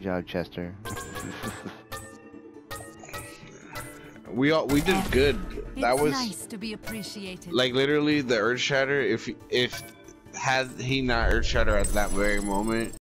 job, Chester. We did good. That was nice to be appreciated. like literally the Earth Shatter. If had he not Earth Shatter at that very moment,